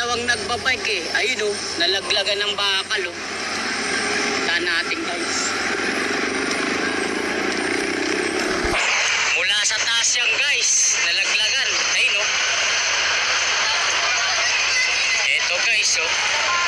Tawang nagbabike eh. Ayun oh, nalaglagan ng bakal oh. Taan natin guys. Mula sa taas yan guys, nalaglagan. Ayun oh. Eto guys oh.